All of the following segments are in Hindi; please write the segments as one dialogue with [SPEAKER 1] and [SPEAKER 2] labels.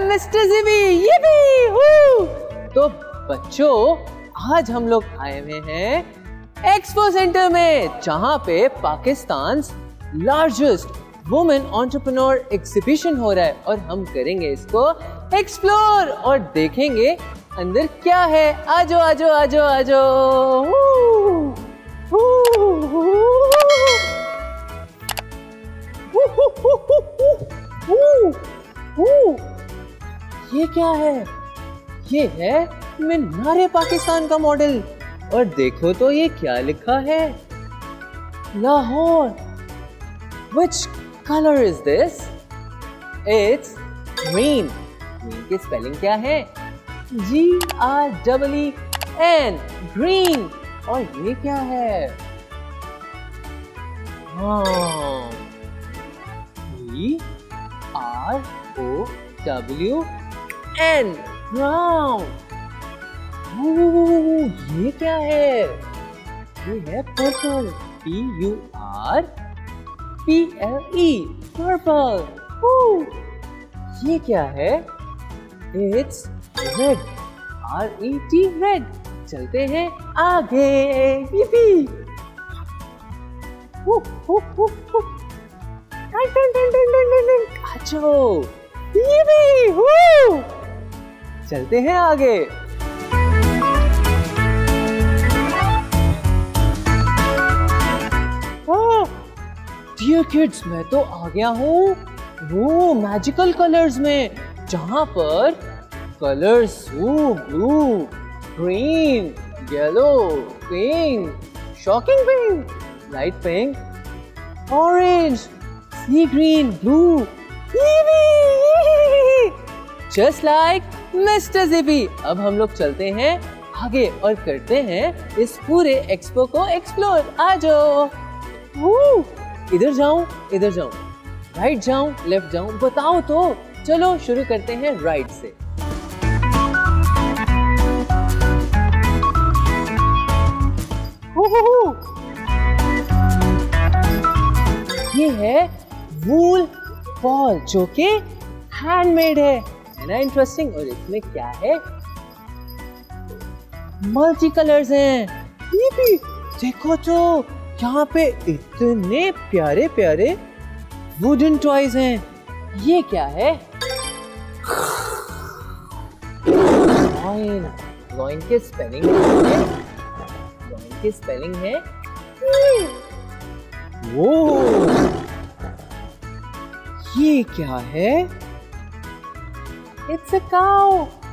[SPEAKER 1] मिस्टर ज़िबी, yippee, हू! तो बच्चों, आज हम लोग आए हुए हैं एक्सपो सेंटर में, जहाँ पे Pakistan largest women entrepreneur exhibition हो रहा है और हम करेंगे इसको एक्सप्लोर और देखेंगे अंदर क्या है। आजो आजो आजो आजो। ये क्या है? ये है मीनारे पाकिस्तान का मॉडल और देखो तो ये क्या लिखा है, Lahore. Which color is this? It's green. Green की स्पेलिंग क्या है? G-R-E-E-N, green। और ये क्या है? B-R-O-W-N, brown। ये क्या है? ये है purple, P-U-R-P-L-E, purple। ये क्या है? It's red, R-E-D, red। चलते हैं आगे। yippee! आजो, yippee! चलते हैं आगे। डियर किड्स, मैं तो आ गया हूँ वो मैजिकल कलर्स में, जहाँ पर colours blue, green, yellow, pink, shocking pink, light pink, orange, sea green, blue, just like mister Zippy. अब हम लोग चलते हैं आगे और करते हैं इस पूरे एक्सपो को एक्सप्लोर। आ जाओ। इधर जाऊं, इधर जाऊं, राइट जाऊं, लेफ्ट जाऊं, बताओ तो। चलो शुरू करते हैं राइट से। ये है वूल बॉल, जो कि हैंडमेड है ना, इंटरेस्टिंग। और इसमें क्या है? मल्टी कलर्स हैं। ये भी देखो तो, यहाँ पे इतने प्यारे प्यारे वुडन टॉयज हैं। ये क्या है? लॉइन। लॉइन की स्पेलिंग है, लॉइन की स्पेलिंग है वो। ये क्या है? It's a cow.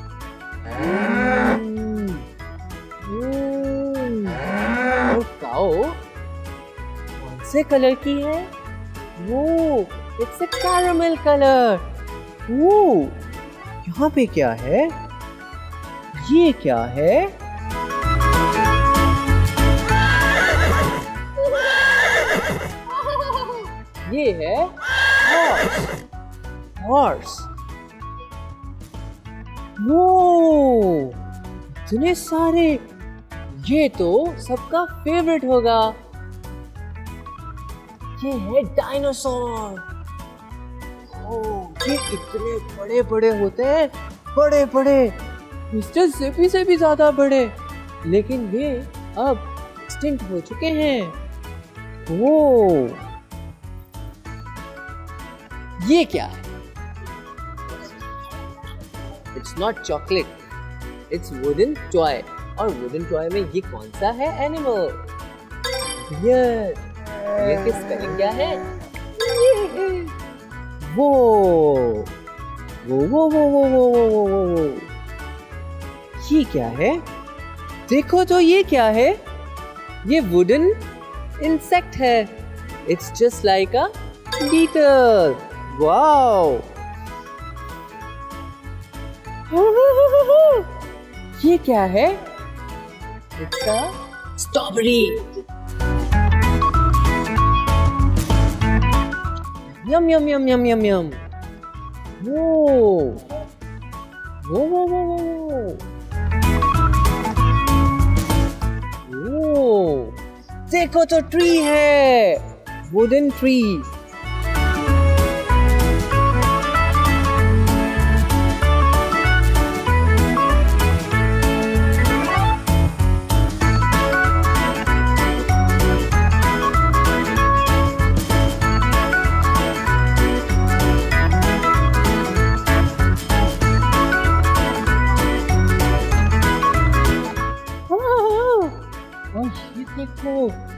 [SPEAKER 1] काउ कौन से कलर की है? वो इट्स अ कैरामेल कलर। वो यहाँ पे क्या है? ये क्या है? ये है हॉर्स। हॉर्स। वो इतने सारे, ये तो सबका फेवरेट होगा। ये है डायनासोर। ये इतने बड़े बड़े होते हैं, बड़े बड़े, मिस्टर ज़िबी से भी ज्यादा बड़े, लेकिन ये अब एक्सटिंक्ट हो चुके हैं। वो ये क्या है? It's not chocolate, it's wooden toy. और वुडन टॉय में ये कौन सा है एनिमल? डियर। डियर की स्पेलिंग क्या है? वो वो वो वो वो वो वो वो वो। ये क्या है? देखो तो, ये क्या है? ये वुडन इंसेक्ट है। It's just like a beetle. Wow. ये क्या है? It's a strawberry. Yum yum yum yum yum yum. वो वो वो वो वो। देखो तो, ट्री है, वुडन ट्री।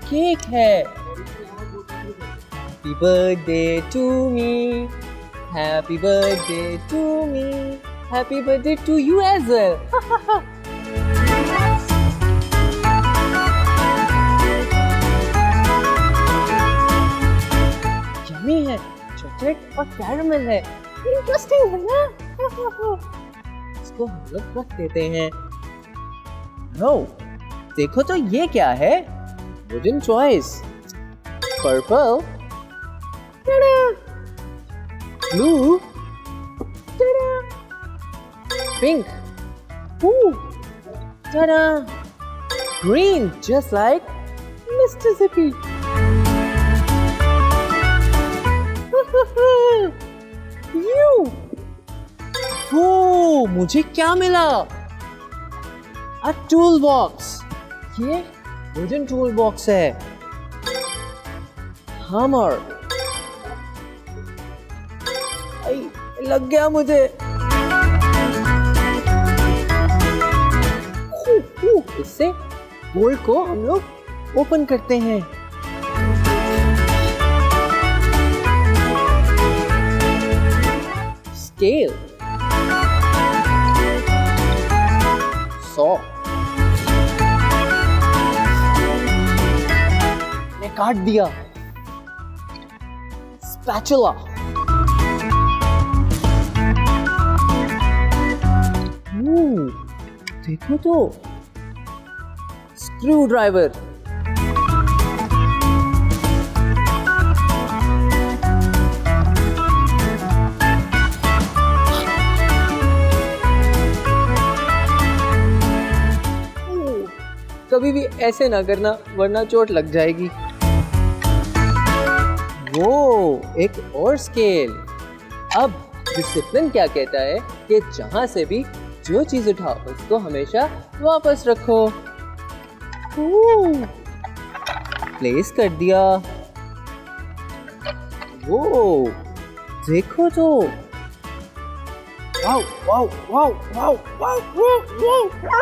[SPEAKER 1] केक है। Happy birthday to me, happy birthday to me, happy birthday to you as well. Yummy है, चॉकलेट और कैरमल है। इंटरेस्टिंग है ना? इसको हम लोग रख देते हैं। नो, देखो तो ये क्या है? Wooden choice. Purple, blue, pink, green, just like Mr. Zippy. You. ओ, मुझे क्या मिला? A tool box. ये वुडन टूल बॉक्स है। हैमर, लग गया मुझे। इससे बोल्ट को हम लोग ओपन करते हैं। स्केल, सॉ, ने काट दिया। स्पैचुला, देखो तो स्क्रू ड्राइवर। कभी भी ऐसे ना करना वरना चोट लग जाएगी। वो एक और स्केल। अब डिसिप्लिन क्या कहता है कि जहां से भी जो चीज उठाओ उसको हमेशा वापस रखो। प्लेस कर दिया। वो देखो तो, वाव वाव वाव वाव वाव वाव,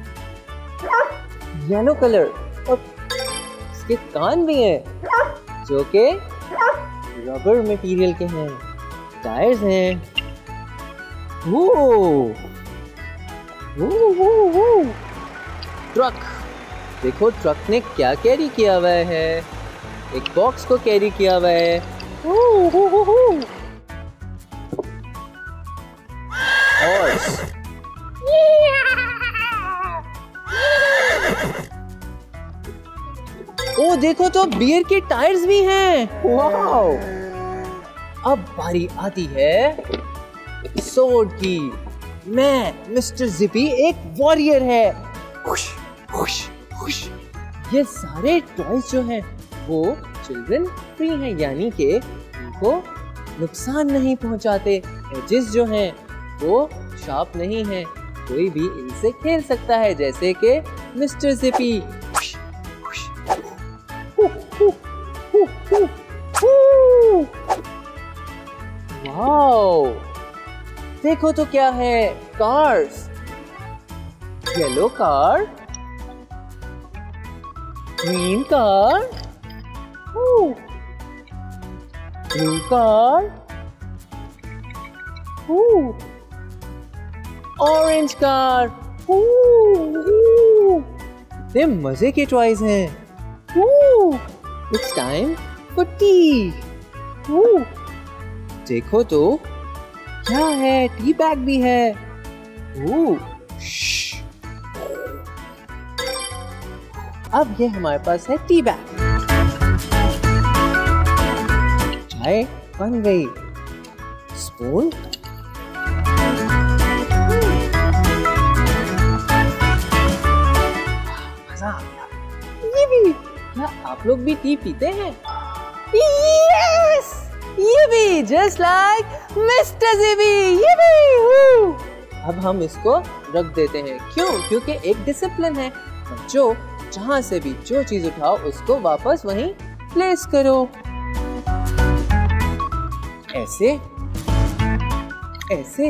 [SPEAKER 1] येलो कलर और इसके कान भी हैं जो कि रबर मटेरियल के हैं। टायर्स हैं। ट्रक, देखो ट्रक ने क्या कैरी किया हुआ है? एक बॉक्स को कैरी किया हुआ है। हॉर्स, ओ देखो तो बियर के टायर्स भी हैं। वाओ! अब बारी आती है सोर्ड की। मैं मिस्टर जिपी एक वॉरियर है। हुश, हुश, हुश। ये सारे टॉयज जो हैं वो चिल्ड्रन फ्री हैं, यानी कि उनको नुकसान नहीं पहुंचाते। एजेस जो हैं वो शार्प नहीं हैं, कोई भी इनसे खेल सकता है, जैसे कि मिस्टर जिपी। वाओ! देखो तो क्या है? Cars. Yellow car, green car, blue car, orange car. ये मजे के टॉयज हैं। It's time for tea. देखो तो क्या है? टी बैग भी है। अब ये हमारे पास है टी बैग। चाय बन गई। स्पून, मजा आ गया। ये भी, क्या आप लोग भी टी पीते हैं? Yes! ये भी just like Mr. Zippy. ये भी। अब हम इसको रख देते हैं। क्यों? क्योंकि एक डिसिप्लिन है। बच्चों, जहां से भी जो चीज उठाओ उसको वापस वहीं प्लेस करो। ऐसे, ऐसे,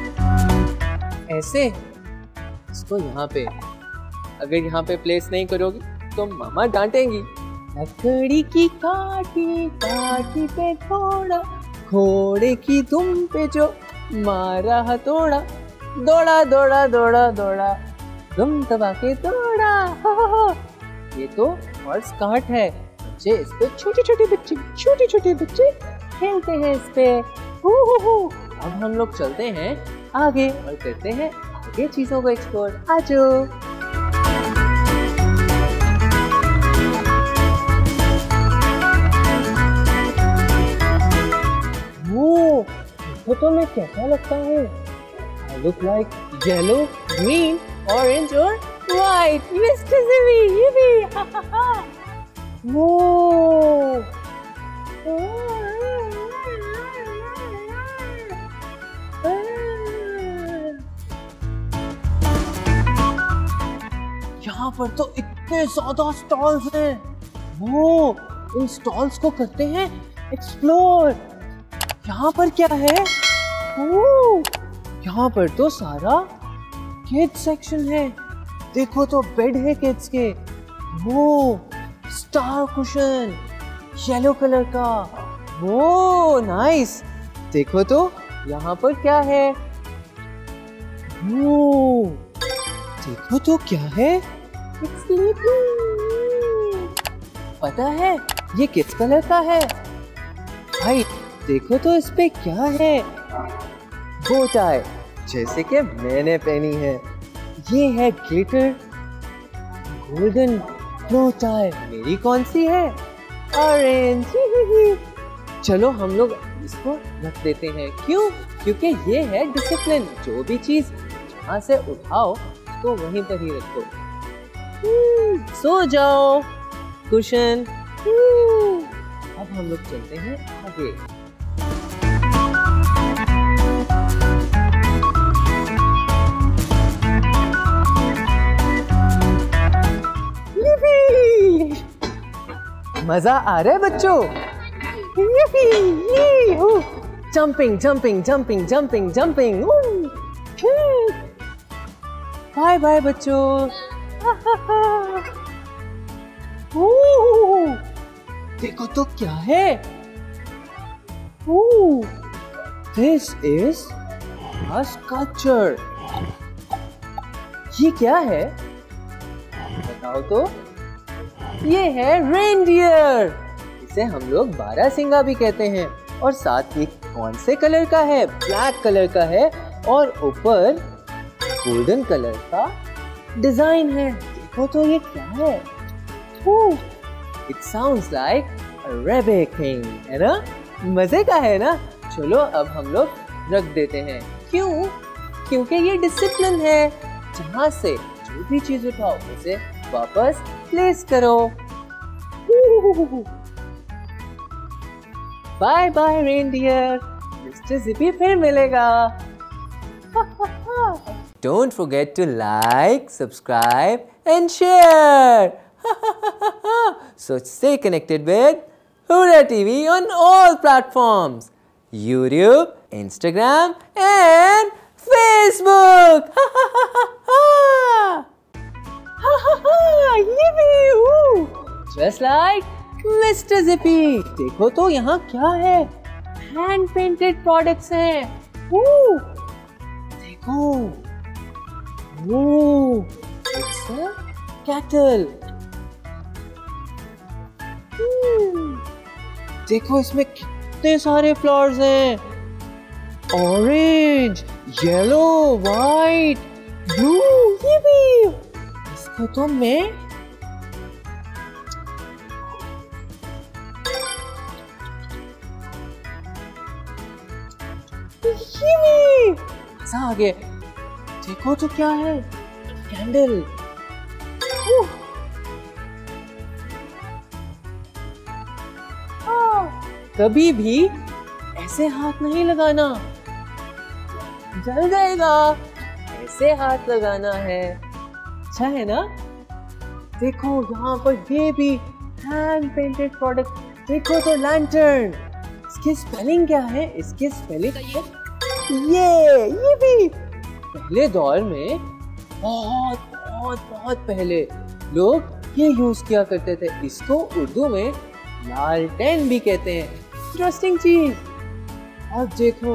[SPEAKER 1] ऐसे। इसको यहाँ पे, अगर यहाँ पे प्लेस नहीं करोगी तो मामा डांटेंगी। लकड़ी की काटी काटी पे घोड़ा, घोड़े की दुम पे जो मारा हथौड़ा, दौड़ा दौड़ा दौड़ा दौड़ा दुम दबा के दौड़ा। ये तो हॉर्स कार्ट है। बच्चे इस पे छोटे छोटे बच्चे खेलते हैं इस पे। अब हम लोग चलते हैं आगे और करते हैं आगे चीजों को एक्सप्लोर। आजो। तो मैं कैसा लगता हूँ? I look like yellow, green, orange और white. Mr. Zippy, yippee! वो यहाँ पर तो इतने ज्यादा स्टॉल्स हैं। वो इन स्टॉल्स को करते हैं एक्सप्लोर। यहाँ पर क्या है? यहाँ पर तो सारा किड्स सेक्शन है। देखो तो बेड है किड्स के। वो स्टार कुशन येलो कलर का। वो नाइस। देखो तो यहाँ पर क्या है? वो देखो तो क्या है? पता है ये किस कलर का है? भाई देखो तो इस पे क्या है? बो टाई, जैसे कि मैंने पहनी है। ये है ग्लिटर गोल्डन बो टाई। मेरी कौन सी है? ऑरेंज। चलो हम लोग इसको रख देते हैं। क्यों? क्योंकि ये है डिसिप्लिन। जो भी चीज जहाँ से उठाओ तो वहीं पर ही रखो। सो जाओ कुशन। अब हम लोग चलते हैं आगे। मजा आ रहा है बच्चों? Jumping jumping jumping jumping jumping. Bye bye बच्चों। देखो तो क्या है? This is a sculpture. ये क्या है? बताओ तो। ये है रेनडियर। इसे हम लोग बारहसिंगा भी कहते हैं। और साथ ही कौन से कलर का है? ब्लैक कलर का है और ऊपर गोल्डन कलर का डिजाइन है। देखो तो ये क्या है? It sounds like a rabbit king, है ना? मजे का है ना? चलो अब हम लोग रख देते हैं। क्यों? क्योंकि ये डिसिप्लिन है। जहाँ से जो भी चीज उठाओ उसे वापस प्लेस करो। Bye bye reindeer. Mister Zippy फिर मिलेगा। Don't forget to like, subscribe and share. So stay connected with Hura TV on all platforms. YouTube, Instagram and Facebook. Just like Mr. Zippy. देखो तो यहाँ क्या है? हैंड पेंटेड प्रोडक्ट्स हैं। देखो। It's a kettle. देखो इसमें कितने सारे फ्लावर्स हैं। Orange, yellow, white, blue. ये भी। इसको तो मैं मजा आ गया। देखो तो क्या है? कैंडल। कभी भी ऐसे हाथ नहीं लगाना, जल जाएगा। ऐसे हाथ लगाना है। अच्छा है ना? देखो यहाँ पर ये भी हैंड पेंटेड प्रोडक्ट। देखो तो लैंटर्न। इसकी स्पेलिंग क्या है? इसकी स्पेलिंग है ये भी। पहले दौर में बहुत बहुत बहुत पहले लोग ये यूज किया करते थे। इसको उर्दू में लालटेन भी कहते हैं। इंटरेस्टिंग चीज। अब देखो,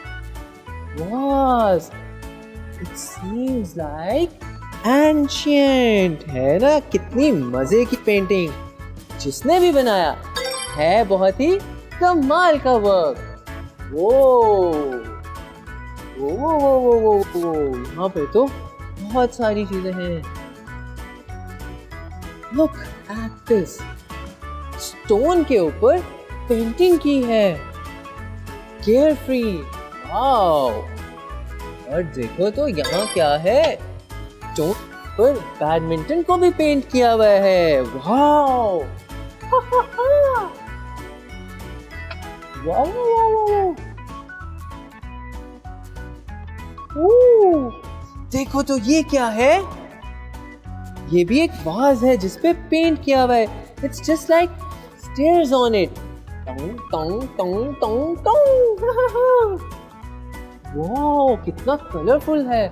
[SPEAKER 1] was, it seems like ancient, है ना? कितनी मजे की पेंटिंग। जिसने भी बनाया है बहुत ही कमाल का वर्क। वो यहाँ पे तो बहुत सारी चीजें हैं। लुक एट दिस, स्टोन के ऊपर पेंटिंग की है, केयरफ्री। वाओ। और देखो तो यहाँ क्या है, स्टोन पर बैडमिंटन को भी पेंट किया हुआ है। वाओ। वाओ। देखो तो ये क्या है, ये भी एक वाज है जिसपे पेंट किया हुआ है। It's just like stairs on it. टोंग टोंग टोंग टोंग टोंग। वाओ, कितना कलरफुल है।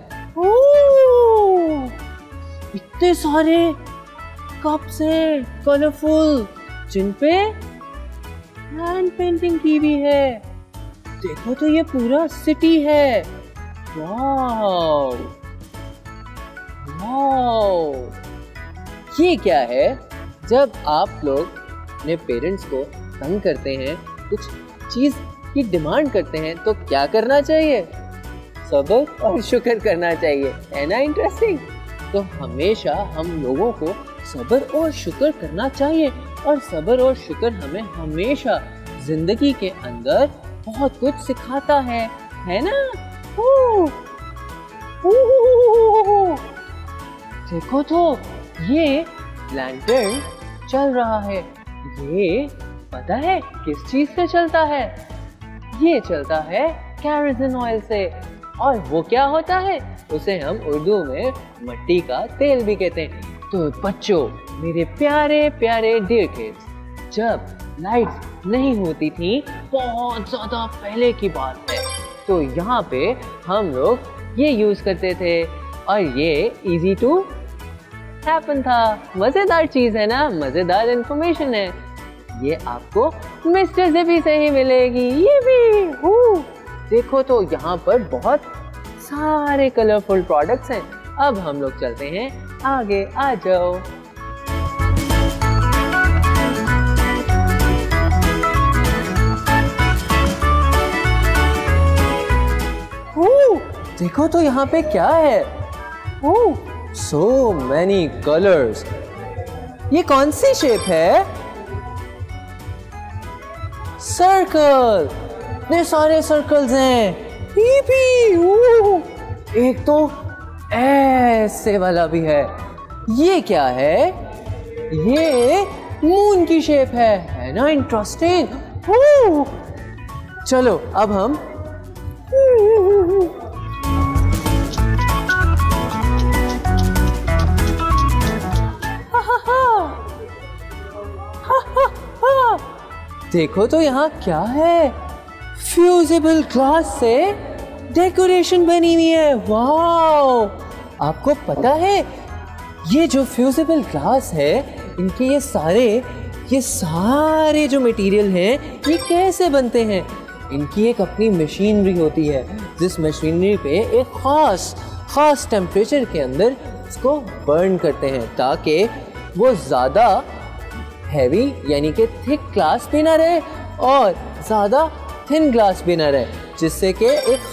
[SPEAKER 1] इतने सारे कप्स हैं कलरफुल, जिनपे हैंड पेंटिंग की भी है। देखो तो ये पूरा सिटी है। Wow wow. ये क्या है, जब आप लोग अपने पेरेंट्स को तंग करते हैं, कुछ चीज की डिमांड करते हैं, तो क्या करना चाहिए? सब्र और शुक्र करना चाहिए, है ना? इंटरेस्टिंग। तो हमेशा हम लोगों को सब्र और शुक्र करना चाहिए, और सब्र और शुक्र हमें हमेशा जिंदगी के अंदर बहुत कुछ सिखाता है ना? देखो तो ये लैंटर्न चल रहा है। ये पता है किस चीज से चलता है? ये चलता है केरोसिन ऑयल से। और वो क्या होता है? उसे हम उर्दू में मट्टी का तेल भी कहते हैं। तो बच्चों, मेरे प्यारे प्यारे डियर किड्स, जब लाइट्स नहीं होती थी, बहुत ज्यादा पहले की बात है, तो यहाँ पे हम लोग ये यूज करते थे, और ये इजी टू हैपन था। मजेदार चीज है ना, मजेदार इंफॉर्मेशन है। ये आपको मिस्टर ज़िपी से ही मिलेगी। ये भी देखो तो यहाँ पर बहुत सारे कलरफुल प्रोडक्ट्स हैं। अब हम लोग चलते हैं आगे, आ जाओ। देखो तो यहाँ पे क्या है? so many colors। ये कौन सी शेप है? सर्कल। इतने सारे सर्कल्स हैं। एक तो ऐसे वाला भी है। ये क्या है? ये मून की शेप है ना? इंटरेस्टिंग। चलो अब हम देखो तो यहाँ क्या है? फ्यूजिबल ग्लास से डेकोरेशन बनी हुई है। वाओ। आपको पता है ये जो फ्यूजिबल ग्लास है, इनके ये सारे जो मटेरियल हैं, ये कैसे बनते हैं? इनकी एक अपनी मशीनरी होती है, जिस मशीनरी पे एक खास टेम्परेचर के अंदर इसको बर्न करते हैं, ताकि वो ज़्यादा हैवी यानी कि थिक ग्लास भी ना रहे और ज़्यादा थिन ग्लास भी ना रहे, जिससे कि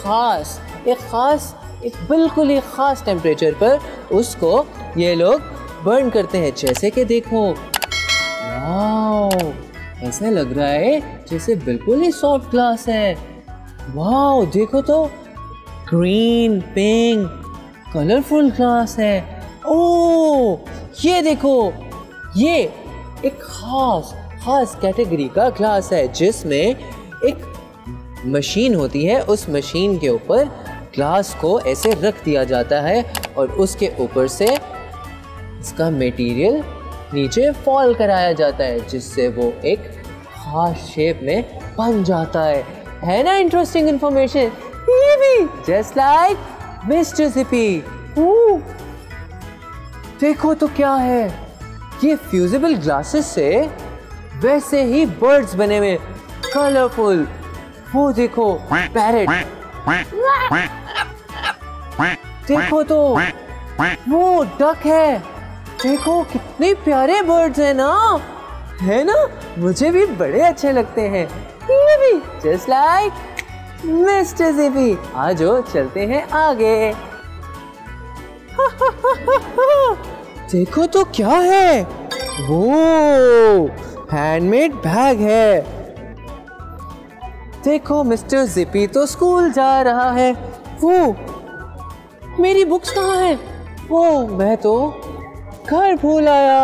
[SPEAKER 1] एक बिल्कुल ही ख़ास टेम्परेचर पर उसको ये लोग बर्न करते हैं। जैसे कि देखो, वाओ, ऐसा लग रहा है जैसे बिल्कुल ही सॉफ्ट ग्लास है। वाओ, देखो तो ग्रीन, पिंक, कलरफुल ग्लास है। ओ, ये देखो, ये एक खास कैटेगरी का ग्लास है, जिसमें एक मशीन होती है। उस मशीन के ऊपर ग्लास को ऐसे रख दिया जाता है और उसके ऊपर से इसका मटेरियल नीचे फॉल कराया जाता है, जिससे वो एक खास शेप में बन जाता है ना? Interesting information. Just like mister Zippy. देखो तो क्या है? ये फ्यूजिबल ग्लासेस से वैसे ही बर्ड्स बने हुए कलरफुल। वो देखो पैरेट, देखो तो वो डक है। देखो कितने प्यारे बर्ड्स हैं ना, है ना? मुझे भी बड़े अच्छे लगते हैं। ये भी जस्ट लाइक मिस्टर ज़िपी। आजो चलते हैं आगे। देखो तो क्या है, वो हैंडमेड बैग है। देखो मिस्टर ज़िपी तो स्कूल जा रहा है। वो मेरी बुक्स कहाँ है? वो मैं तो घर भूल आया।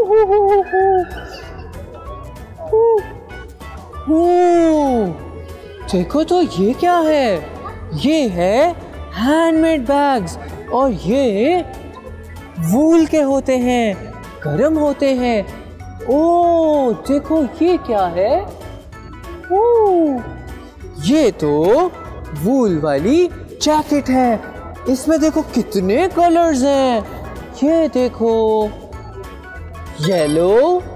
[SPEAKER 1] देखो तो ये क्या है? ये है हैंडमेड बैग्स और ये वूल के होते हैं, गर्म होते हैं। ओ देखो ये क्या है? ओ ये तो वूल वाली जैकेट है। इसमें देखो कितने कलर्स हैं। ये देखो yellow,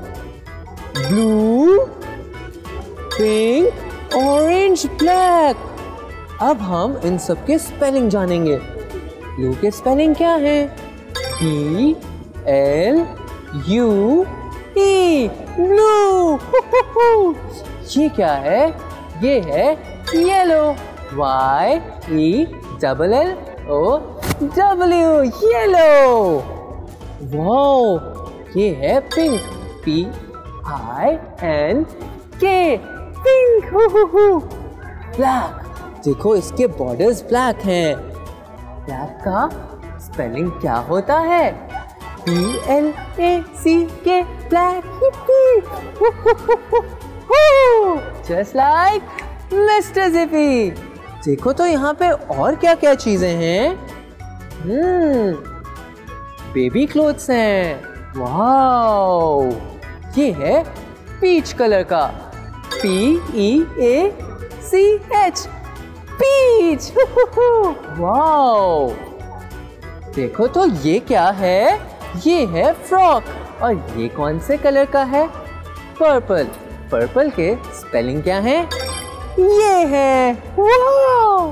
[SPEAKER 1] blue, pink, orange, black. अब हम इन सब के स्पेलिंग जानेंगे। ब्लू के स्पेलिंग क्या है? BLUE, blue. ये क्या है? ये है येलो, YELLOW, येलो। वाओ, ये है पिंक, PINK, पिंक। ब्लैक, देखो इसके बॉर्डर्स ब्लैक हैं। ब्लैक का स्पेलिंग क्या होता है? BLACK, black. Just like mister Zippy. देखो तो यहाँ पे और क्या क्या चीजें हैं। बेबी क्लोथ्स हैं। वाओ, ये है पीच कलर का, PEACH, पीच। वाओ, देखो तो ये क्या है? ये है फ्रॉक। और ये कौन से कलर का है? पर्पल। पर्पल के स्पेलिंग क्या है? ये है। वाओ,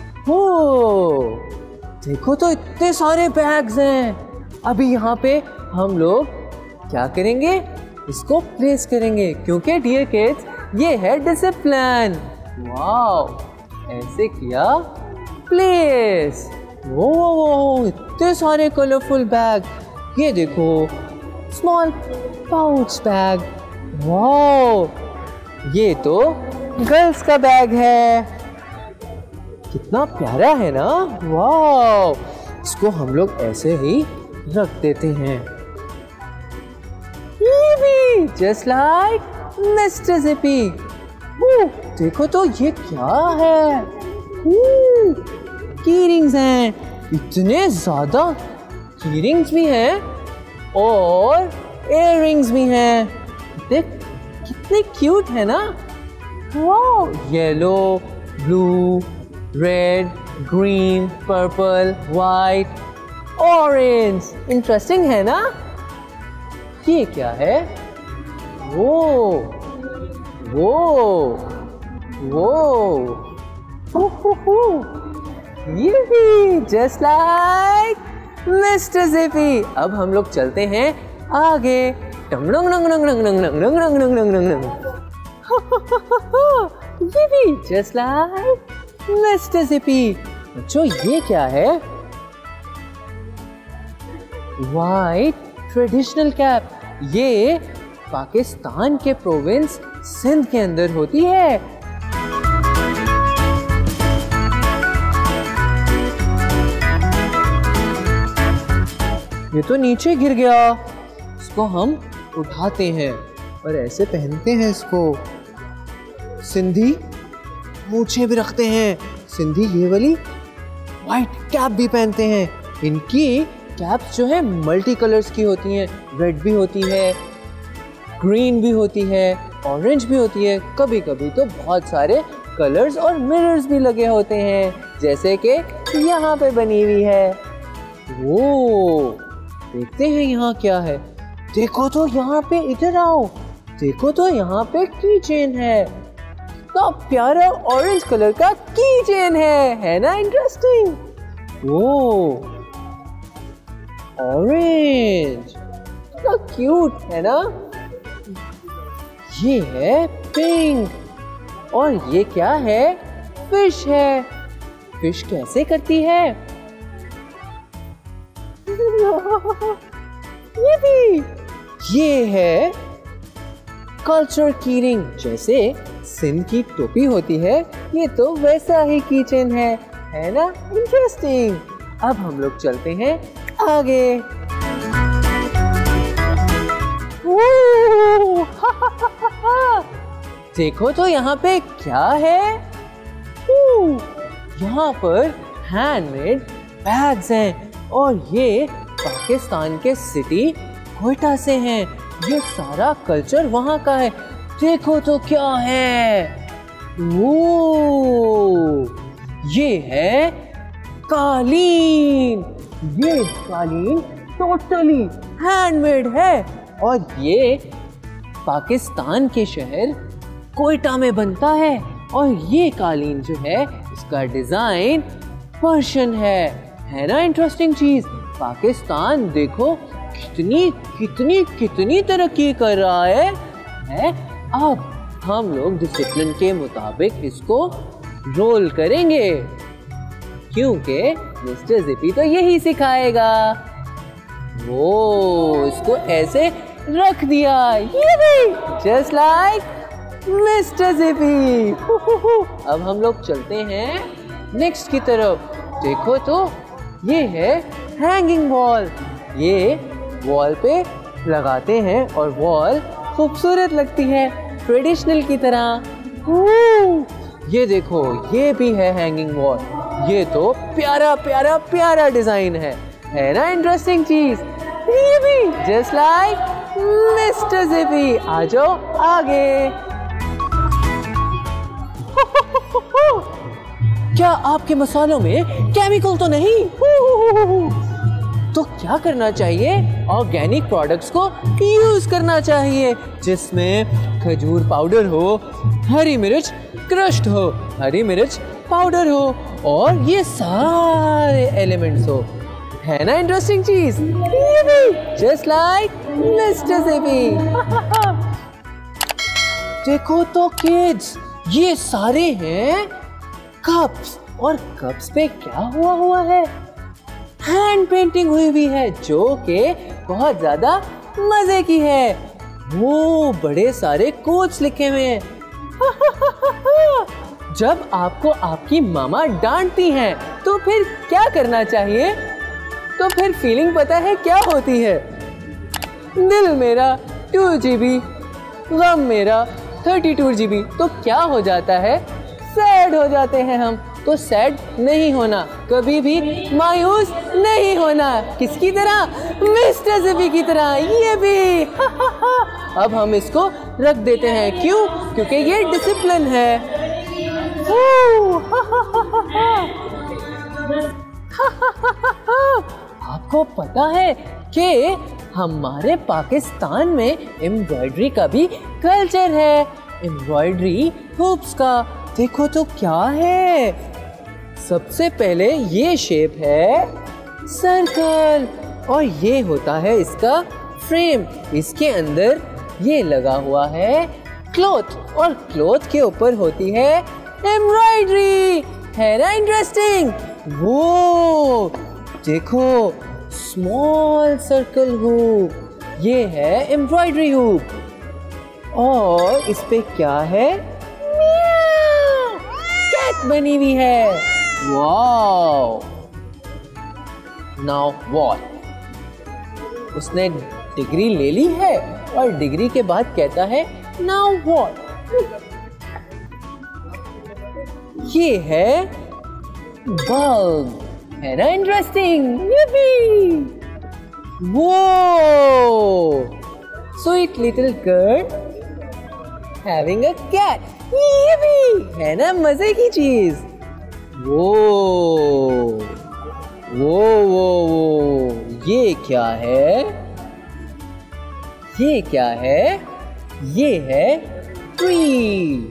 [SPEAKER 1] देखो तो इतने सारे बैग्स हैं। अभी यहाँ पे हम लोग क्या करेंगे? इसको प्लेस करेंगे, क्योंकि डियर किड्स ये है डिसिप्लिन। वाओ, ऐसे किया, प्लेस। वो इतने सारे कलरफुल बैग। ये देखो स्मॉल पाउच बैग। वाओ, ये तो गर्ल्स का बैग है। कितना प्यारा है ना? वाओ, इसको हम लोग ऐसे ही रख देते हैं। ये भी जस्ट लाइक मिस्टर ज़िपी। देखो तो ये क्या है? कीरिंग्स हैं। इतने ज्यादा कीरिंग्स भी हैं और इयररिंग्स भी हैं। देख कितने क्यूट है ना? Wow, yellow, blue, red, green, purple, white, orange. Interesting है ना? ये क्या है? वो ये भी जस्ट लाइक मिस्टर ज़िपी। अब हम लोग चलते हैं आगे। ये भी जस्ट लाइक मिस्टर ज़िपी। बच्चों ये क्या है? White traditional cap. ये पाकिस्तान के प्रोविंस सिंध के अंदर होती है। ये तो नीचे गिर गया। इसको हम उठाते हैं और ऐसे पहनते हैं इसको। सिंधी मूछें भी रखते हैं। सिंधी ये वाली वाइट कैप भी पहनते हैं। इनकी कैप्स जो है मल्टी कलर्स की होती हैं। रेड भी होती है, ग्रीन भी होती है, ऑरेंज भी होती है। कभी कभी तो बहुत सारे कलर्स और मिरर्स भी लगे होते हैं, जैसे कि यहाँ पे बनी हुई है। वो देखते हैं यहाँ क्या है। देखो तो यहाँ पे, इधर आओ, देखो तो यहाँ पे की चेन है। तो प्यारा ऑरेंज कलर का की चेन है ना इंटरेस्टिंग? ओ ऑरेंज, कितना क्यूट है ना? ये है पिंक और ये क्या है? फिश है। फिश कैसे करती है? ये भी, ये है कल्चर की रिंग, जैसे सिंध की टोपी होती है, ये तो वैसा ही कीचेन है ना? इंटरेस्टिंग। अब हम लोग चलते हैं आगे। देखो तो यहाँ पे क्या है? यहाँ पर हैंडमेड बैग्स हैं और ये पाकिस्तान के सिटी क्वेटा से हैं। ये सारा कल्चर वहाँ का है। देखो तो क्या है? ये है कालीन। ये कालीन टोटली हैंडमेड है और ये पाकिस्तान के शहर क्वेटा में बनता है। और ये कालीन जो है, इसका डिजाइन पर्शियन है ना? इंटरेस्टिंग चीज। पाकिस्तान देखो कितनी कितनी कितनी तरक्की कर रहा है? अब हम लोग डिसिप्लिन के मुताबिक इसको रोल करेंगे, क्योंकि मिस्टर जिपी तो यही सिखाएगा। वो इसको ऐसे रख दिया, ये भी जस्ट लाइक मिस्टर जिपी। अब हम लोग चलते हैं नेक्स्ट की तरफ। देखो तो ये है हैंगिंग वॉल। ये वॉल पे लगाते हैं और वॉल खूबसूरत लगती है, ट्रेडिशनल की तरह। ये देखो, ये भी है हैंगिंग वॉल। ये तो प्यारा प्यारा प्यारा डिजाइन है ना? इंटरेस्टिंग चीज। ये भी जस्ट लाइक मिस्टर जिपी। आ जाओ आगे। क्या आपके मसालों में केमिकल तो नहीं? तो क्या करना चाहिए? ऑर्गेनिक प्रोडक्ट्स को यूज करना चाहिए, जिसमें खजूर पाउडर हो, हरी मिर्च क्रश्ड हो, हरी मिर्च पाउडर हो और ये सारे एलिमेंट्स हो, है ना? इंटरेस्टिंग चीज। Just like mister Zippy. देखो तो किड्स, ये सारे हैं कप्स और कप्स पे क्या हुआ है? हैंड पेंटिंग हुई है, जो कि बहुत ज्यादा मजे की है। वो बड़े सारे कोट्स लिखे हुए हैं। जब आपको आपकी मामा डांटती हैं, तो फिर क्या करना चाहिए? तो फिर फीलिंग पता है क्या होती है? दिल मेरा 2 GB, गम मेरा 32 GB। तो क्या हो जाता है? सैड हो जाते हैं हम। तो सैड नहीं होना, कभी भी मायूस नहीं होना। किसकी तरह? मिस्टर जिपी की तरह। ये भी। अब हम इसको रख देते हैं। क्यों? क्योंकि ये डिसिप्लिन है। आपको पता है कि हमारे पाकिस्तान में एम्ब्रॉयडरी का भी कल्चर है। एम्ब्रॉयडरी हुप्स का। देखो तो क्या है? सबसे पहले ये शेप है सर्कल और ये होता है इसका फ्रेम। इसके अंदर ये लगा हुआ है क्लॉथ और क्लॉथ के ऊपर होती है एम्ब्रॉयडरी, है ना? इंटरेस्टिंग। वो देखो, स्मॉल सर्कल हुप, ये है एम्ब्रॉयडरी हुप। और इस पे क्या है? कैट बनी हुई है। वाओ! Now what? उसने डिग्री ले ली है और डिग्री के बाद कहता है नाउ व्हाट? ये है बल्ब, है ना? इंटरेस्टिंग। वो sweet little girl having a cat, ये भी है ना मजे की चीज। वो ये क्या है? ये क्या है? ये है ट्री।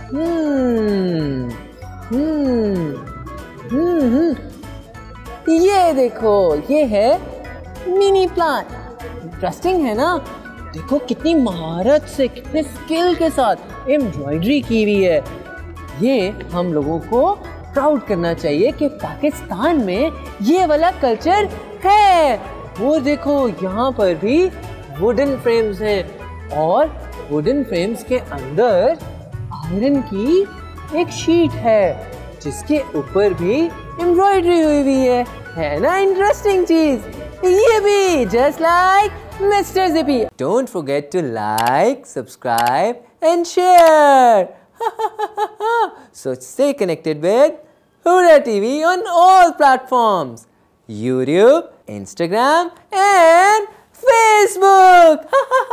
[SPEAKER 1] ये देखो, ये है मिनी प्लांट। इंटरेस्टिंग है ना? देखो कितनी महारत से, कितने स्किल के साथ एम्ब्रॉयडरी की हुई है। ये हम लोगों को प्राउड करना चाहिए कि पाकिस्तान में ये वाला कल्चर है। वो देखो यहाँ पर भी वुडन फ्रेम्स हैं और वुडन फ्रेम्स के अंदर आयरन की एक शीट है जिसके ऊपर भी एम्ब्रॉयडरी हुई है ना? इंटरेस्टिंग चीज। ये भी just like Mr. Zippy. Don't forget to like, subscribe and share. So stay connected with Huda TV on all platforms. YouTube, Instagram and Facebook.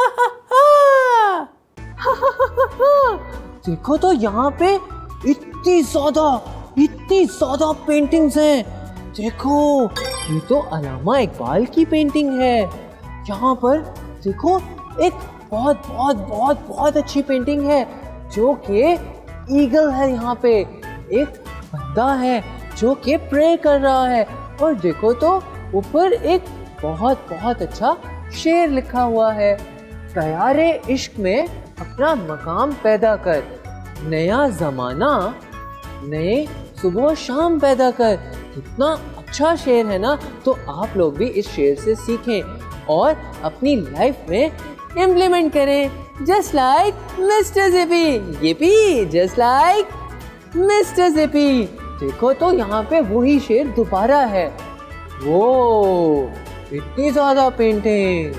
[SPEAKER 1] देखो तो यहाँ पे इतनी ज्यादा पेंटिंग्स हैं। देखो ये तो अल्लामा इकबाल की पेंटिंग है। यहाँ पर देखो एक बहुत अच्छी पेंटिंग है जो कि ईगल है। यहाँ पे एक बंदा है जो कि प्रे कर रहा है और देखो तो ऊपर एक बहुत अच्छा शेर लिखा हुआ है। तैयारे इश्क में अपना मकाम पैदा कर, नया जमाना नए सुबह शाम पैदा कर। कितना अच्छा शेर है ना? तो आप लोग भी इस शेर से सीखें और अपनी लाइफ में इम्प्लीमेंट करें। Just like mister Zippy. ये भी जस्ट लाइक मिस्टर ज़िप्पी। देखो तो यहाँ पे वही शेर दोबारा है। वो इतनी ज्यादा पेंटिंग।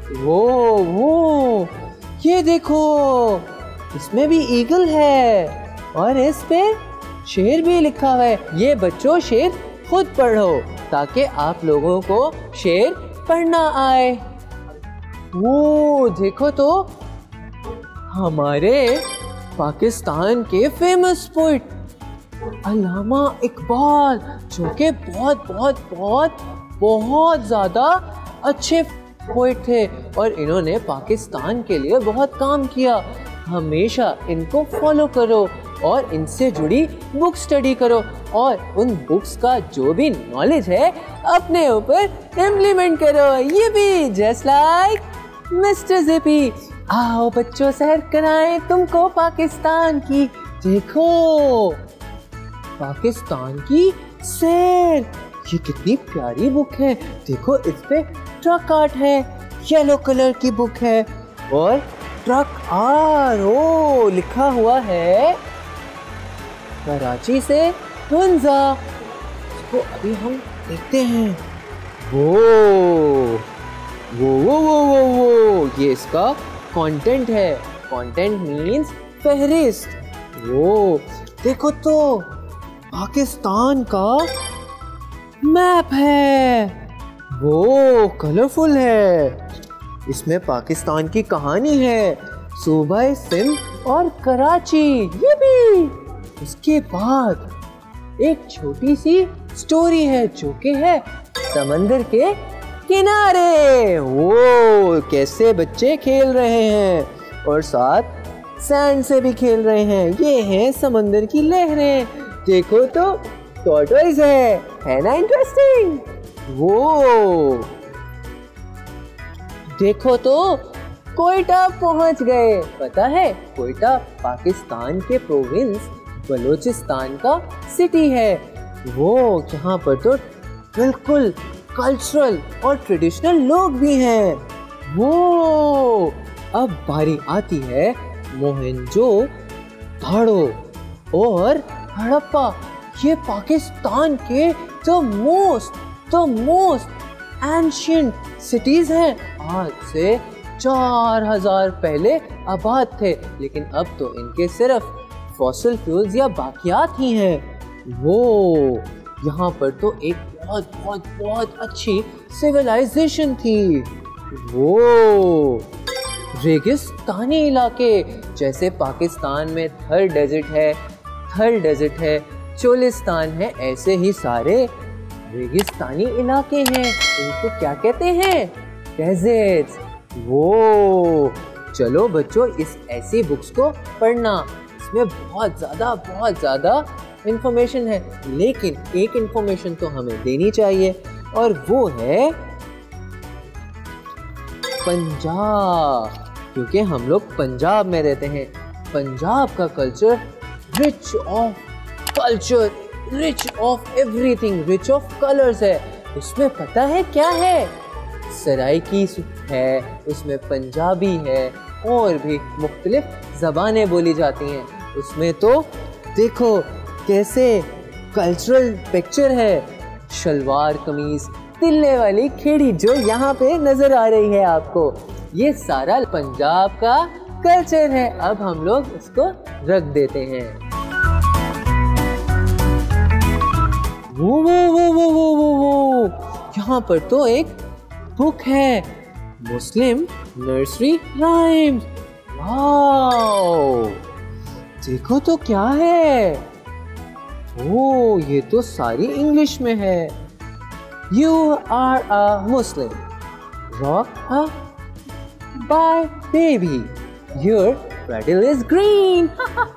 [SPEAKER 1] वो ये देखो, इसमें भी ईगल है और इस पे शेर भी लिखा हुआ है। ये बच्चों शेर खुद पढ़ो ताकि आप लोगों को शेर पढ़ना आए। वो देखो तो हमारे पाकिस्तान के फेमस पोइट अल्लामा इकबाल, जो कि बहुत ज़्यादा अच्छे पोइट थे और इन्होंने पाकिस्तान के लिए बहुत काम किया। हमेशा इनको फॉलो करो और इनसे जुड़ी बुक स्टडी करो और उन बुक्स का जो भी नॉलेज है अपने ऊपर इम्प्लीमेंट करो। ये भी जस्ट लाइक मिस्टर ज़िप्पी। आओ बच्चों, सैर कराएं तुमको पाकिस्तान की। देखो पाकिस्तान की सैर, ये कितनी प्यारी बुक है। देखो इस पे ट्रक आर्ट है, येलो कलर की बुक है और ट्रक आर ओ लिखा हुआ है कराची से हुंजा। इसको अभी हम देखते हैं। वो ये इसका कंटेंट है। कंटेंट मींस फहरिस्त। वो देखो तो पाकिस्तान का मैप है, वो कलरफुल है। इसमें पाकिस्तान की कहानी है, सूबा सिंध और कराची। ये भी उसके बाद एक छोटी सी स्टोरी है जो कि है समंदर के किनारे। वो कैसे बच्चे खेल रहे हैं और साथ सैंड से भी खेल रहे हैं। ये है समंदर की लहरें। देखो तो टॉर्टोइज है ना? इंटरेस्टिंग। वो देखो तो कोयटा पहुंच गए। पता है कोयटा पाकिस्तान के प्रोविंस बलूचिस्तान का सिटी है। वो यहाँ पर तो बिल्कुल कल्चरल और ट्रेडिशनल लोग भी हैं। वो अब बारी आती है मोहनजोदड़ो और हड़प्पा। ये पाकिस्तान के द मोस्ट एंशिएंट सिटीज हैं। आज से 4000 पहले आबाद थे, लेकिन अब तो इनके सिर्फ फॉसिल फ्यूल्स या बाकियात ही हैं। वो यहाँ पर तो एक बहुत अच्छी सिविलाइजेशन थी। वो रेगिस्तानी इलाके, जैसे पाकिस्तान में थर डेजर्ट है, चोलिस्तान है, ऐसे ही सारे रेगिस्तानी इलाके हैं। इनको क्या कहते हैं? डेजर्ट्स। वो चलो बच्चों, इस ऐसी बुक्स को पढ़ना, इसमें बहुत ज़्यादा इंफॉर्मेशन है, लेकिन एक इंफॉर्मेशन तो हमें देनी चाहिए और वो है पंजाब, क्योंकि हम लोग पंजाब में रहते हैं। पंजाब का culture rich of culture, rich of everything, rich of colours है। उसमें पता है क्या है? सराइकी है, उसमें पंजाबी है और भी मुख्तलिफ ज़बानें बोली जाती हैं। उसमें तो देखो कैसे कल्चरल पिक्चर है, शलवार कमीज, तिल्ले वाली खेड़ी जो यहाँ पे नजर आ रही है आपको, ये सारा पंजाब का कल्चर है। अब हम लोग इसको रख देते हैं। वो यहाँ पर तो एक बुक है, मुस्लिम नर्सरी राइम्स। वाओ, देखो तो क्या है। ओ, ये तो सारी इंग्लिश में है। You are a Muslim. Rock a bye baby. Your cradle is green.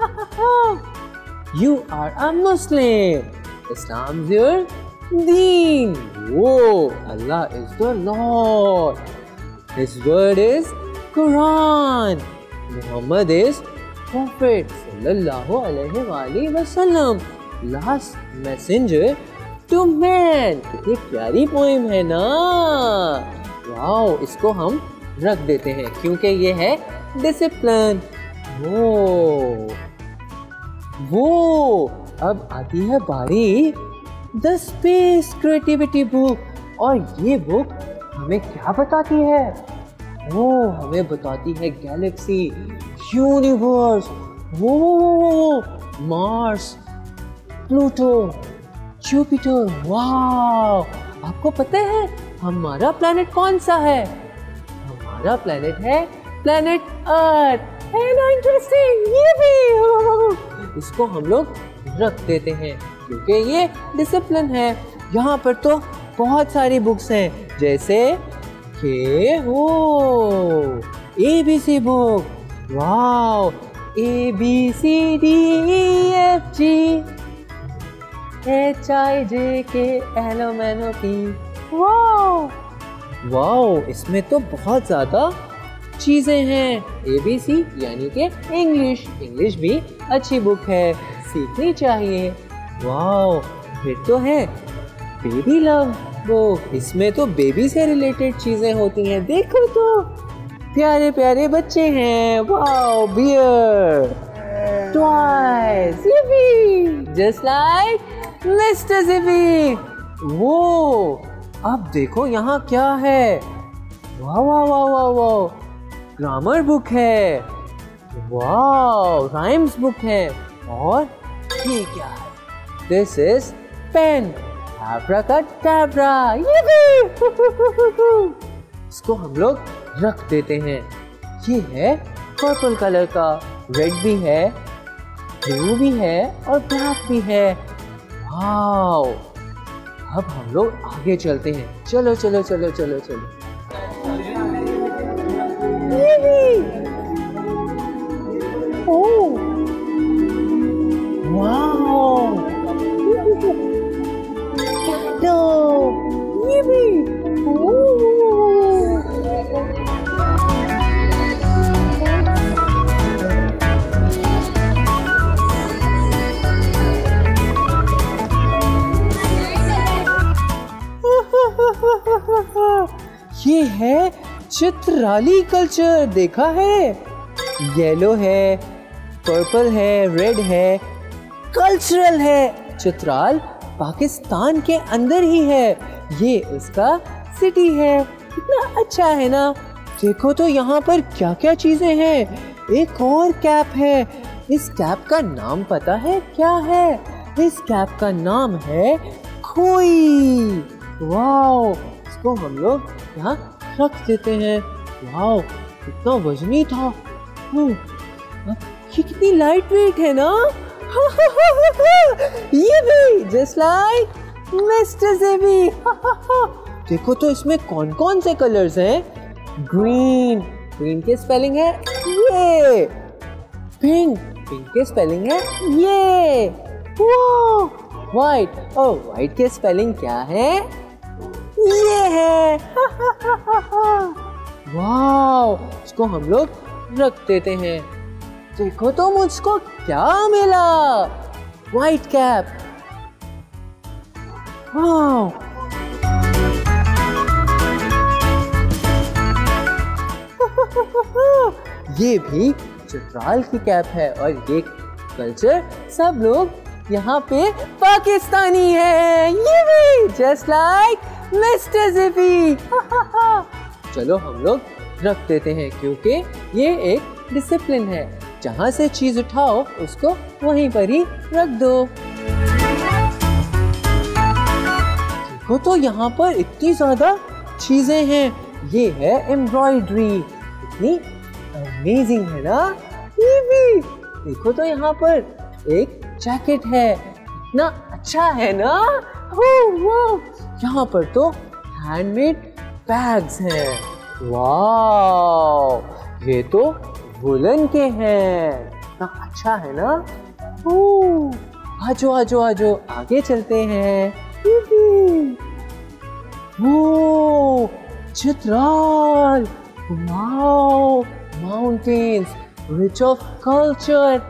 [SPEAKER 1] You are a Muslim. Islam's your deen. Whoa, Allah is the Lord. His word is Quran. Muhammad is Prophet sallallahu alaihi wasallam. Last messenger to man. कितनी प्यारी पोएम है ना। वाओ, इसको हम रख देते हैं क्योंकि ये है डिसिप्लिन। वो अब आती है बारी द स्पेस क्रिएटिविटी बुक। और ये बुक हमें क्या बताती है? वो हमें बताती है गैलेक्सी, यूनिवर्स, वो मार्स, प्लूटो, जुपिटर। वाओ, आपको पता है हमारा प्लैनेट कौन सा है? हमारा प्लैनेट है प्लैनेट अर्थ। है ना इंटरेस्टिंग? ये भी इसको हम लोग रख देते हैं क्योंकि ये डिसिप्लिन है। यहाँ पर तो बहुत सारी बुक्स हैं, जैसे के हो ABC book. Wow, ABCDEFG HIJKLMNOP। Wow, इसमें तो बहुत ज़्यादा चीज़ें हैं। ABC यानी कि इंग्लिश भी अच्छी बुक है, सीखनी चाहिए। वाओ, फिर तो है बेबी लव बुक। इसमें तो बेबी से रिलेटेड चीज़ें होती हैं। देखो तो प्यारे प्यारे बच्चे हैं। Wow, bear, toys, Zippy, just like Mr. Zippy। वो अब देखो यहाँ क्या है। वाह वाह वाह वाह वाह, ग्रामर बुक है। वाह, राइम्स बुक है। और ये क्या है? This is pen, abracadabra. इसको हम लोग रख देते हैं। ये है पर्पल कलर का, रेड भी है, ब्लू भी है और ब्लैक भी है। वाओ, अब हम लोग आगे चलते हैं। चलो चलो चलो चलो चलो। ये भी, ओह, वाओ, कैंडल, ये भी, ये है चित्राली कल्चर। देखा है? येलो है, पर्पल है, रेड है, कल्चरल है। चित्राल पाकिस्तान के अंदर ही है, ये उसका सिटी है। कितना अच्छा है ना। देखो तो यहाँ पर क्या क्या चीजें हैं। एक और कैप है। इस कैप का नाम पता है क्या है? इस कैप का नाम है खोई। वाओ, इसको हम लोग यहाँ रख देते हैं। वाओ, कितना वजनी था। ये कितनी लाइट वेट है ना। ये भी जस्ट लाइक मिस्टर ज़ेबी। देखो तो इसमें कौन कौन से कलर्स हैं। ग्रीन, ग्रीन की स्पेलिंग है ये। पिंक, पिंक की स्पेलिंग है ये। व्हाइट, ओ व्हाइट की स्पेलिंग क्या है? ये है। वाओ, इसको हम लोग रख देते हैं। देखो तो मुझको क्या मिला, व्हाइट कैप। वाओ, ये भी चित्राल की कैप है और ये कल्चर सब लोग यहाँ पे पाकिस्तानी है। ये भी जस्ट लाइक मिस्टर जिपी। चलो हम लोग रख देते हैं क्योंकि ये एक डिसिप्लिन है। जहाँ से चीज उठाओ उसको वहीं पर ही रख दो। देखो तो यहाँ पर इतनी ज्यादा चीजें हैं। ये है एम्ब्रॉयडरी, इतनी अमेजिंग है ना। ये भी देखो तो यहाँ पर एक जैकेट है, इतना अच्छा है ना। यहाँ पर तो हैंडमेड बैग्स हैं। वाओ, ये तो वुलन के हैं, इतना अच्छा है ना। आजो आजो आजो, आगे चलते हैं। वो Chitral, wow, mountains rich of culture.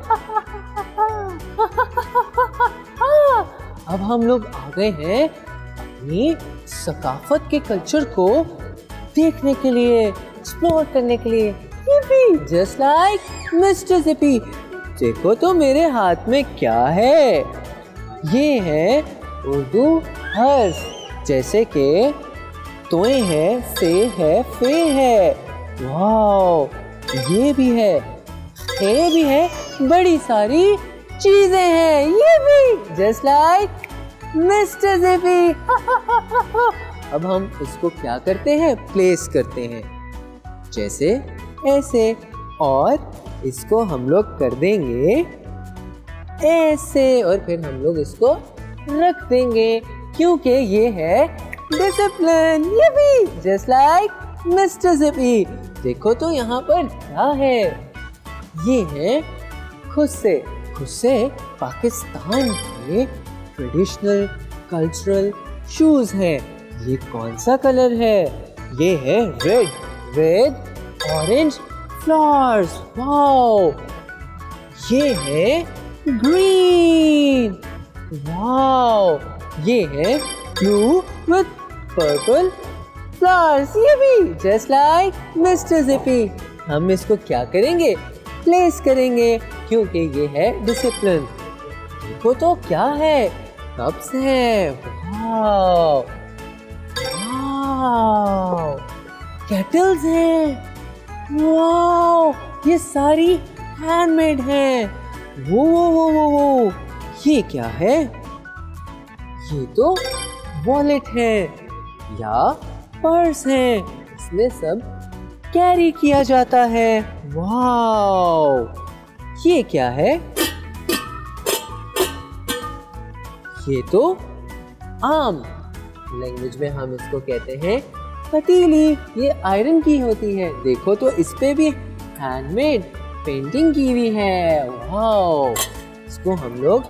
[SPEAKER 1] अब हम लोग आ गए हैं अपनी सकाफत के कल्चर को देखने के लिए, एक्सप्लोर करने के लिए। Just like mister Zippy. देखो तो मेरे हाथ में क्या है। ये है उर्दू हर्फ, जैसे कि तोए है, से है, फे है। वाओ, ये भी है, ये भी है, बड़ी सारी चीजें हैं। ये भी जस्ट लाइक मिस्टर जिपी। अब हम इसको क्या करते हैं, प्लेस करते हैं, जैसे ऐसे, और इसको हम लोग कर देंगे ऐसे, और फिर हम लोग इसको रख देंगे क्योंकि ये है डिसिप्लिन। ये भी जस्ट लाइक मिस्टर जिपी। देखो तो यहाँ पर क्या है। ये है खुस्से। खुस्से पाकिस्तान के ट्रेडिशनल कल्चरल शूज हैं। ये कौन सा कलर है? ये है red, red orange flowers. Wow, ये है ग्रीन। वाओ, ये है ब्लू विथ पर्पल फ्लावर्स। ये भी जस्ट लाइक मिस्टर जिपी। हम इसको क्या करेंगे, प्लेस करेंगे क्योंकि ये है डिसिप्लिन। देखो तो क्या है, कप्स है। वाओ, वाओ, केटल्स हैं। वाओ, ये सारी हैंडमेड हैं। वो, ये क्या है? ये तो वॉलेट है या पर्स है, इसमें सब कैरी किया जाता है। वाओ, ये क्या है? ये तो आम लैंग्वेज में हम इसको कहते हैं पतीली। ये आयरन की होती है। देखो तो इस पे भी हैंडमेड पेंटिंग की हुई है। वाओ, इसको हम लोग,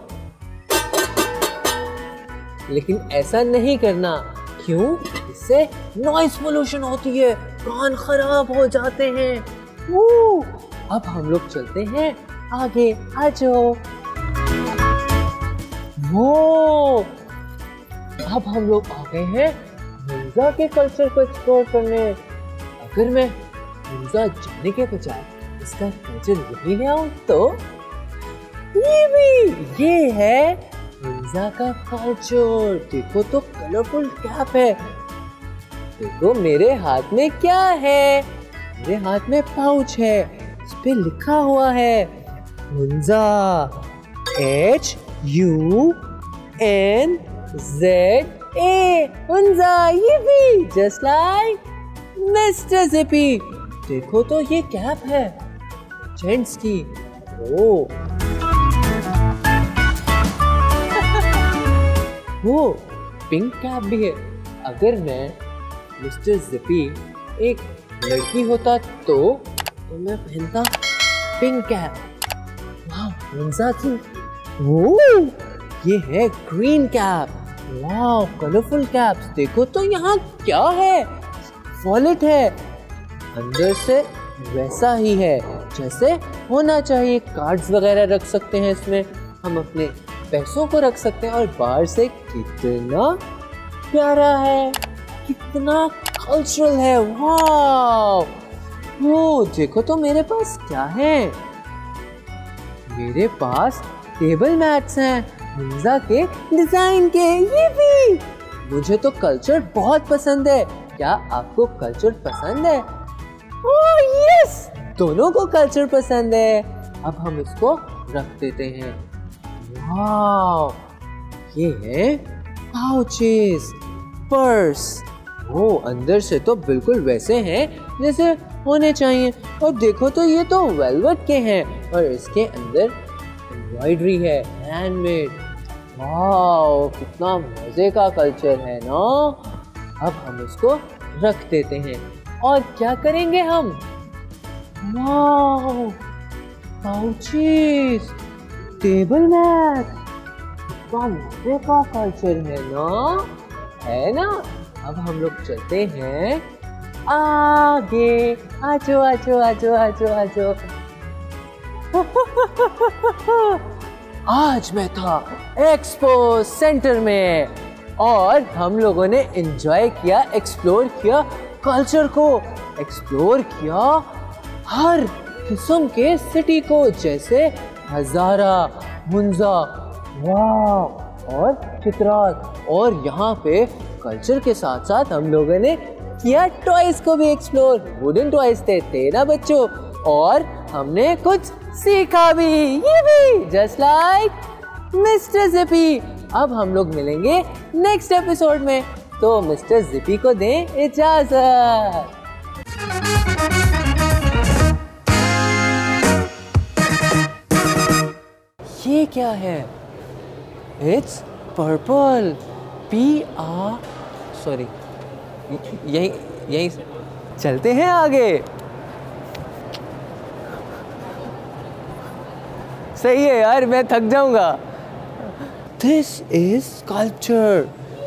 [SPEAKER 1] लेकिन ऐसा नहीं करना, क्यों? इससे नॉइस पोल्यूशन होती है, कान खराब हो जाते हैं। अब हम लोग चलते हैं आगे, आ जाओ। वो, अब हम लोग आ गए हैं मुंजा के कल्चर को एक्सप्लोर करने। अगर मैं मुंजा जाने के बजाय इसका कल्चर यही ले आऊं तो? ये है मुंजा का कल्चर। देखो तो कलरफुल कैप है। देखो मेरे हाथ में क्या है, मेरे हाथ में पाउच है, इस पे लिखा हुआ है मुंजा, HUNZA, मुंजा। ये भी जस्ट लाइक मिस्टर जिपी। देखो तो ये कैप है जेंट्स की। वो पिंक कैप भी है। अगर मैं मिस्टर जिपी एक लड़की होता तो मैं पहनता पिंक कैप। वाह, मुंजा थी। ओह, ये है ग्रीन कैप। वाह, कलरफुल कैप्स। देखो तो यहाँ क्या है, वॉलेट है। अंदर से वैसा ही है जैसे होना चाहिए। कार्ड्स वगैरह रख सकते हैं इसमें, हम अपने पैसों को रख सकते हैं। और बाहर से कितना प्यारा है, कितना कल्चरल है। वाह, वो देखो तो मेरे पास क्या है। मेरे पास टेबल मैट्स हैं मुंजा के डिजाइन के। ये भी, मुझे तो कल्चर बहुत पसंद है। क्या आपको कल्चर पसंद है? ओह यस, दोनों को कल्चर पसंद है। अब हम इसको रख देते हैं। वाह, ये है पाउचेस, पर्स। वो अंदर से तो बिल्कुल वैसे हैं जैसे होने चाहिए। और देखो तो ये तो वेलवेट के हैं और इसके अंदर एम्ब्रॉयडरी है, हैंडमेड। वाह, कितना मजे का कल्चर है ना। अब हम इसको रख देते हैं और क्या करेंगे हम? वाह, पाउचेस, टेबल मैट, कितना मजे का कल्चर है ना, है ना। अब हम लोग चलते हैं आगे। आजो आजो आजो आजो आजो। आज मैं था एक्सपो सेंटर में और हम लोगों ने एंजॉय किया, एक्सप्लोर किया कल्चर को, एक्सप्लोर किया हर किस्म के सिटी को, जैसे हजारा, मुंजा, वाह और चित्राल। और यहाँ पे कल्चर के साथ साथ हम लोगों ने किया टॉयज को भी एक्सप्लोर। वुडन टॉयज थे ना बच्चों, और हमने कुछ सीखा भी। ये भी जस्ट लाइक मिस्टर जिपी। अब हम लोग मिलेंगे नेक्स्ट एपिसोड में, तो मिस्टर जिपी को दें इजाजत। ये क्या है? It's purple. सॉरी, यही चलते हैं आगे। सही है यार, मैं थक जाऊंगा। This is sculpture.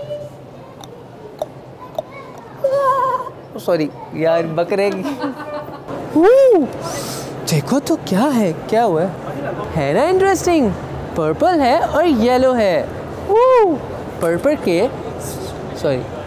[SPEAKER 1] सॉरी यार, बकरे। देखो तो क्या है, क्या हुआ है ना, इंटरेस्टिंग। पर्पल है और येलो है। पर्पल के, सॉरी